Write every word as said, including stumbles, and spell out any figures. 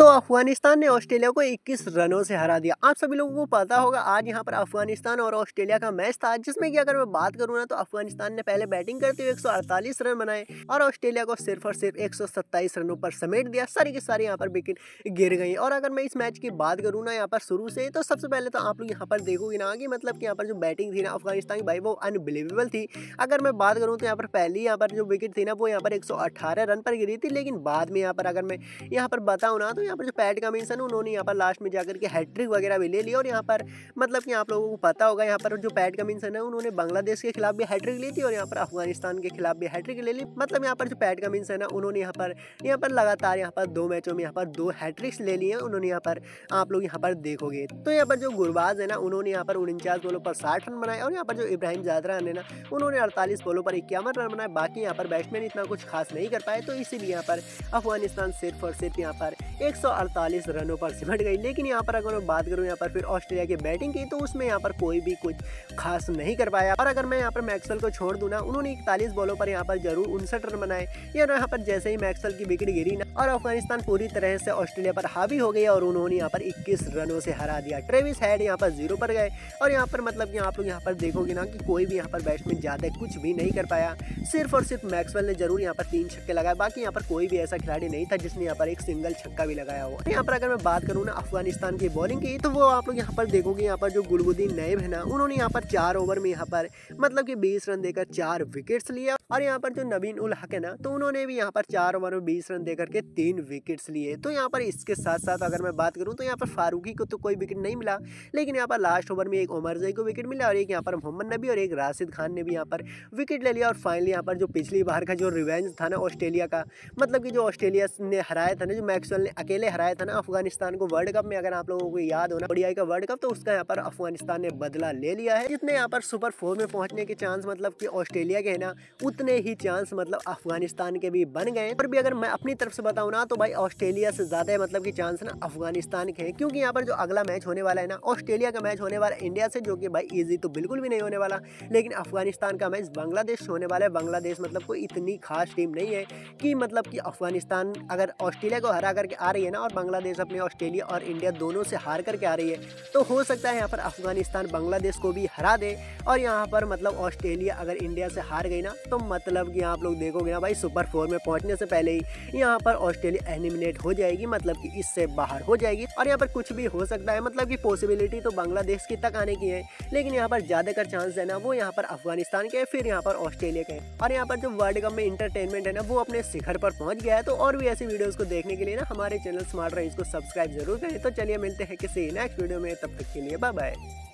तो अफगानिस्तान ने ऑस्ट्रेलिया को इक्कीस रनों से हरा दिया। आप सभी लोगों को पता होगा आज यहाँ पर अफगानिस्तान और ऑस्ट्रेलिया का मैच था, जिसमें कि अगर मैं बात करूँ ना तो अफगानिस्तान ने पहले बैटिंग करते हुए एक सौ अड़तालीस रन बनाए और ऑस्ट्रेलिया को सिर्फ और सिर्फ एक सौ सत्ताईस रनों पर समेट दिया। सारी की सारी यहाँ पर विकेट गिर गई। और अगर मैं इस मैच की बात करूँ ना यहाँ पर शुरू से, तो सबसे पहले तो आप लोग यहाँ पर देखोगे ना कि मतलब कि यहाँ पर जो बैटिंग थी ना अफगानिस्तान की भाई वो अनबिलीवेबल थी। अगर मैं बात करूँ तो यहाँ पर पहली यहाँ पर जो विकेट थी ना वो यहाँ पर एक सौ अठारह रन पर गिरी थी, लेकिन बाद में यहाँ पर अगर मैं यहाँ पर बताऊँ ना तो यहाँ पर जो पैट कमिंस है उन्होंने यहाँ पर लास्ट में जाकर के हैट्रिक वगैरह भी ले ली। और यहाँ पर मतलब कि आप लोगों को पता होगा यहाँ पर जो पैट कमिंस है ना उन्होंने बांग्लादेश के खिलाफ भी हैट्रिक ली थी और यहाँ पर अफगानिस्तान के खिलाफ भी हैट्रिक ले ली। मतलब यहाँ पर जो पैट कमिंस है ना उन्होंने यहाँ पर यहाँ पर लगातार यहाँ पर दो मैचों में यहाँ पर दो हैट्रिक्स ले ली हैं उन्होंने। यहाँ पर आप लोग यहाँ पर देखोगे तो यहाँ पर जो गुरबाज है ना उन्होंने यहाँ पर उनचास बोलों पर साठ रन बनाए और यहाँ पर जो इब्राहिम जादरान है ना उन्होंने अड़तालीस बोलों पर इक्यावन रन बनाए। बाकी यहाँ पर बैट्समैन इतना कुछ खास नहीं कर पाए, तो इसीलिए यहाँ पर अफगानिस्तान सिर्फ और सिर्फ यहाँ पर एक सौ अड़तालीस रनों पर सिमट गई। लेकिन यहाँ पर अगर मैं बात करूँ यहाँ पर फिर ऑस्ट्रेलिया की बैटिंग की तो उसमें यहाँ पर कोई भी कुछ खास नहीं कर पाया। और अगर मैं यहाँ पर मैक्सवेल को छोड़ दूँ ना, उन्होंने इकतालीस बॉलों पर यहाँ पर जरूर उनसठ रन बनाए। या यहाँ पर जैसे ही मैक्सवेल की विकेट गिरी ना और अफगानिस्तान पूरी तरह से ऑस्ट्रेलिया पर हावी हो गई और उन्होंने यहाँ पर इक्कीस रनों से हरा दिया। ट्रेविस हेड यहाँ पर जीरो पर गए और यहाँ पर मतलब कि आप लोग यहाँ पर देखोगे ना कि कोई भी यहाँ पर बैट्समैन ज्यादा कुछ भी नहीं कर पाया। सिर्फ और सिर्फ मैक्सवेल ने जरूर यहाँ पर तीन छक्के लगाए। बाकी यहाँ पर कोई भी ऐसा खिलाड़ी नहीं था जिसने यहाँ पर एक सिंगल छक्का भी लगाया हो। यहाँ पर अगर मैं बात करूँ ना अफगानिस्तान की बॉलिंग की, तो वो आप लोग यहाँ पर देखोगे यहाँ पर जो गुलबुद्दीन नईब है ना उन्होंने यहाँ पर चार ओवर में यहाँ पर मतलब कि बीस रन देकर चार विकेट्स लिए। और यहाँ पर जो नवीन उल हक है ना तो उन्होंने भी यहाँ पर चार ओवर में बीस रन देकर के तीन विकेट्स लिए। तो यहाँ पर इसके साथ साथ अगर मैं बात करूँ तो यहाँ पर फारूकी को तो कोई विकेट नहीं मिला, लेकिन यहाँ पर लास्ट ओवर में एक उमर जई को विकेट मिला और एक यहाँ पर मोहम्मद नबी और एक राशिद खान ने भी यहाँ पर विकेट ले लिया। और फाइनली यहाँ पर जो पिछली बार का जो रिवेंज था ना ऑस्ट्रेलिया का, मतलब कि जो ऑस्ट्रेलिया ने हराया था ना, जो मैक्सवेल ने अकेले हराया था ना अफगानिस्तान को वर्ल्ड कप में, अगर आप लोगों को याद हो ना ओडीआई का वर्ल्ड कप, तो उसका यहाँ पर अफगानिस्तान ने बदला ले लिया है। जितने यहाँ पर सुपर फोर में पहुंचने के चांस मतलब कि ऑस्ट्रेलिया के है ना, उतने ही चांस मतलब अफगानिस्तान के भी बन गए। पर भी अगर मैं अपनी तरफ से बताऊं ना तो भाई ऑस्ट्रेलिया से ज्यादा मतलब कि चांस ना अफगानिस्तान के हैं, क्योंकि यहाँ पर जो अगला मैच होने वाला है ना ऑस्ट्रेलिया का मैच होने वाला है इंडिया से, जो कि भाई इजी तो बिल्कुल भी नहीं होने वाला। लेकिन अफगानिस्तान का मैच बांग्लादेश होने वाला है। बांग्लादेश मतलब कोई इतनी खास टीम नहीं है कि मतलब कि अफगानिस्तान अगर ऑस्ट्रेलिया को हरा करके आ रही है ना और बांग्लादेश अपने ऑस्ट्रेलिया और इंडिया दोनों से हार करके आ रही है, तो हो सकता है यहाँ पर अफगानिस्तान बांग्लादेश को भी हरा दे। और यहाँ पर मतलब ऑस्ट्रेलिया अगर इंडिया से हार गई ना तो मतलब कि आप लोग देखोगे ना भाई सुपर फोर में पहुंचने से पहले ही यहाँ पर ऑस्ट्रेलिया एलिमिनेट हो जाएगी, मतलब कि इससे बाहर हो जाएगी। और यहाँ पर कुछ भी हो सकता है, मतलब कि पॉसिबिलिटी तो बांग्लादेश की तक आने की है, लेकिन यहाँ पर ज्यादातर चांस है ना वो यहाँ पर अफगानिस्तान के, फिर यहाँ पर ऑस्ट्रेलिया के। और यहाँ पर जो वर्ल्ड कप में इंटरटेनमेंट है ना वो अपने शिखर पर पहुंच गया है। तो और भी ऐसी वीडियोस को देखने के लिए ना हमारे चैनल स्मार्ट राइज को सब्सक्राइब जरूर करें। तो चलिए मिलते हैं किसी नेक्स्ट वीडियो में, तब तक के लिए बाय बाय।